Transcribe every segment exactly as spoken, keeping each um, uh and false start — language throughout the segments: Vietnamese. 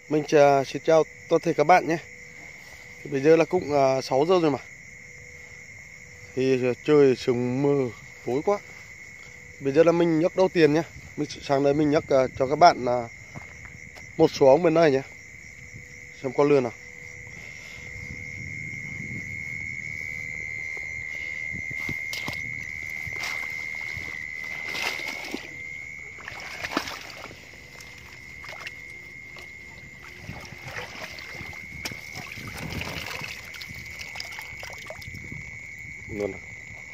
Mình chào, xin chào toàn thể các bạn nhé. Thì bây giờ là cũng uh, sáu giờ rồi mà. Thì trời sương mù tối quá. Bây giờ là mình nhấc đầu tiên nhé. Mình sang đây mình nhấc uh, cho các bạn uh, một số ống bên đây nhé. Xem con lươn nào. Luôn nào.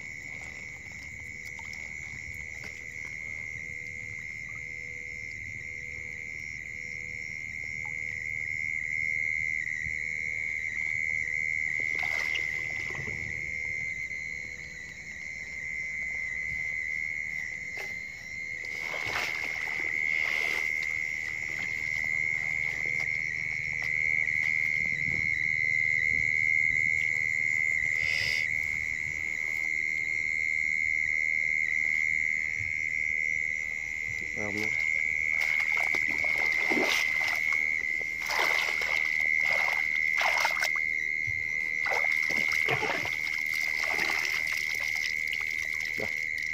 Vào nữa. Đây.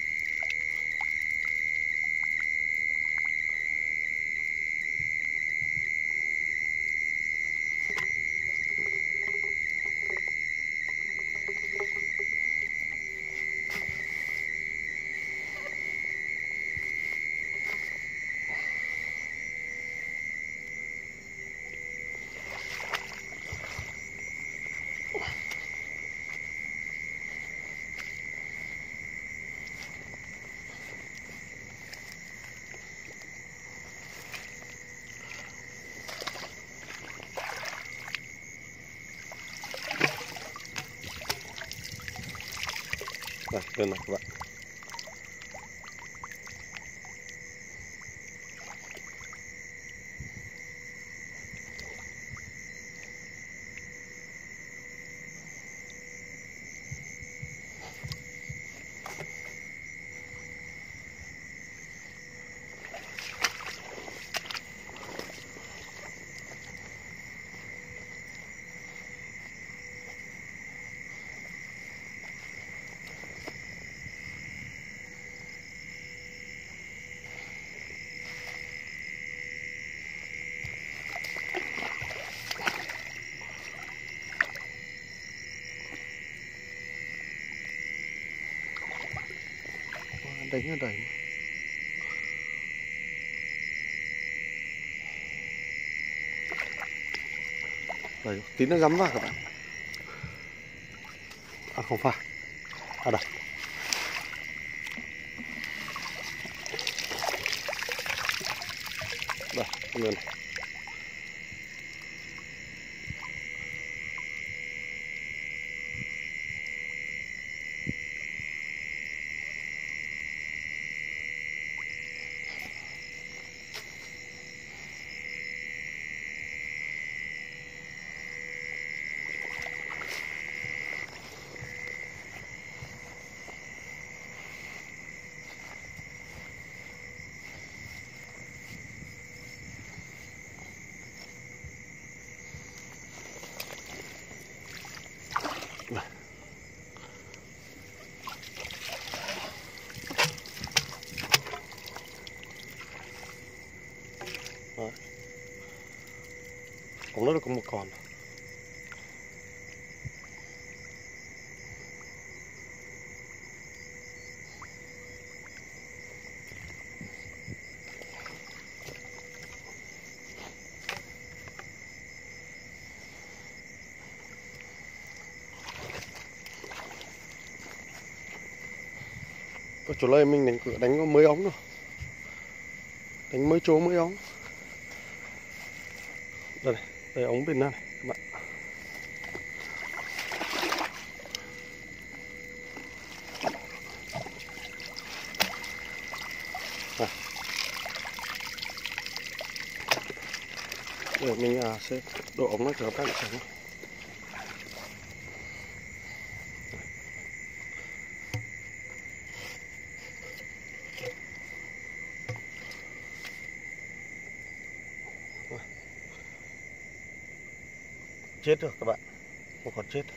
Đây, đây này các bạn. Đánh ở đây. Đây, tí nó dám vào các bạn. À không phải. À đây. Đây, lươn này. Đấy. Cũng nó được có một con. Có chỗ này mình đánh đánh có mấy ống rồi. Đánh mấy chỗ mấy ống. Đây này, đây ống bên này các bạn. À. Để mình à, sẽ độ ống nó cho các bạn xem. chết được các bạn, một con chết.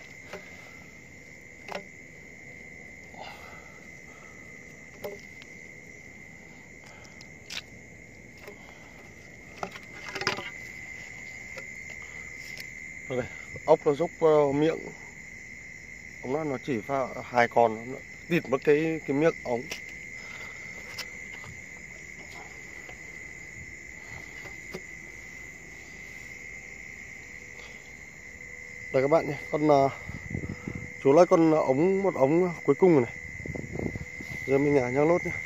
Đây, ốc nó rúc vào miệng ống nó nó chỉ pha hai con nó tịt mất cái cái miệng ống. Đây các bạn nhé, con uh, chú lấy con ống, một ống cuối cùng này. Giờ mình nhả nhang lốt nhé.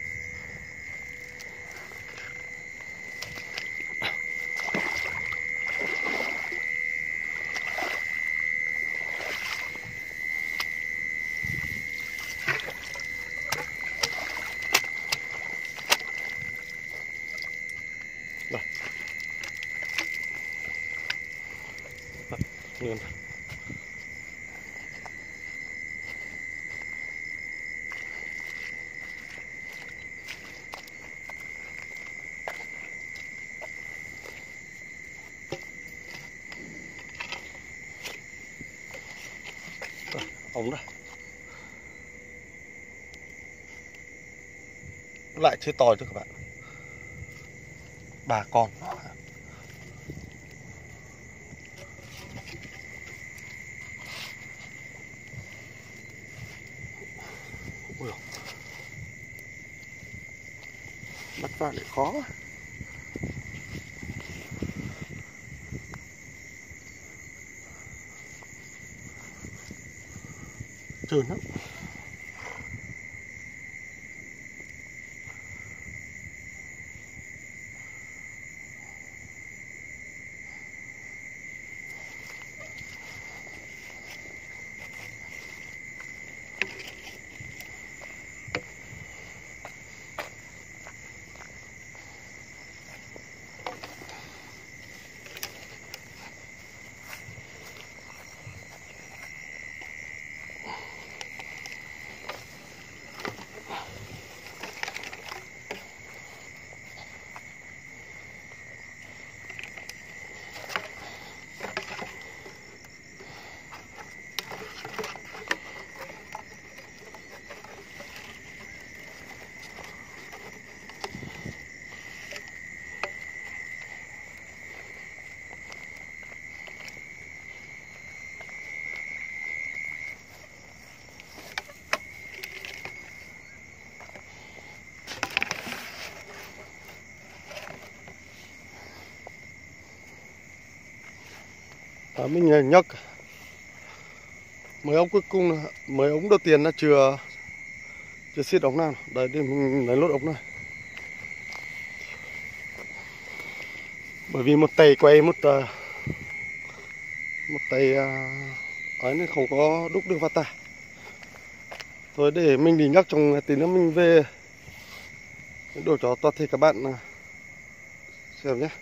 Đây. Đây, liền. Đây, ống đây. Lại chơi to cho các bạn. Ba con. Ui, bắt vào lại khó. Trơn lắm. Đó, mình nhấc mấy ống cuối cùng, mấy ống đầu tiên nó chưa chưa xiết ống nào. Đấy, để mình lấy lốt ống này. Bởi vì một tay quay một uh, một tay uh, ấy nên không có đúc được vào tay. Thôi để mình đi nhấc trong tí nữa mình về đổ cho toàn thể các bạn uh, xem nhé.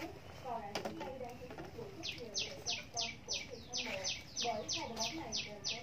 Bởi hai đội bóng này đều có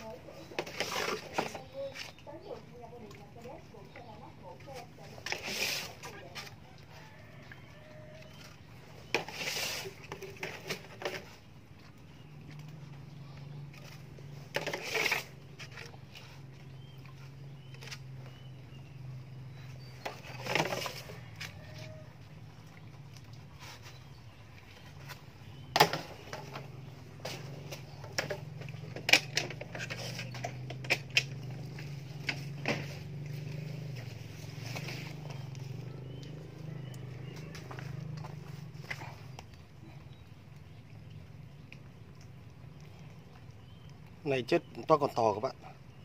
Này chết to còn to các bạn.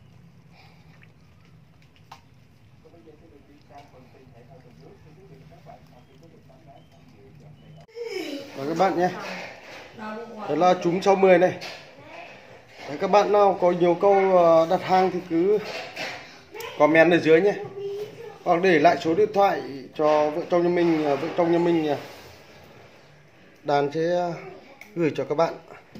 Rồi các bạn nhé. Đó là trúng sáu mươi này. Đấy, các bạn nào có nhiều câu đặt hàng thì cứ comment ở dưới nhé. Hoặc để lại số điện thoại cho vợ chồng nhà mình, vợ chồng nhà mình đàn sẽ gửi cho các bạn.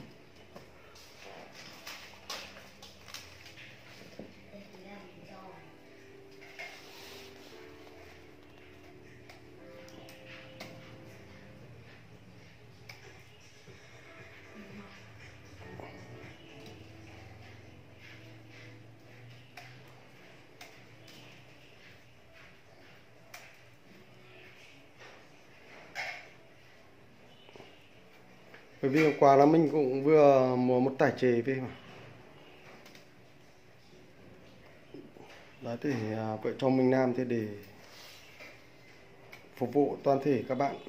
Bởi vì hôm qua là mình cũng vừa mua một tải chè về mà. Đấy thì à, vợ chồng mình làm thế để phục vụ toàn thể các bạn.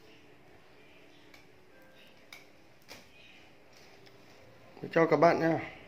Chào các bạn nhé.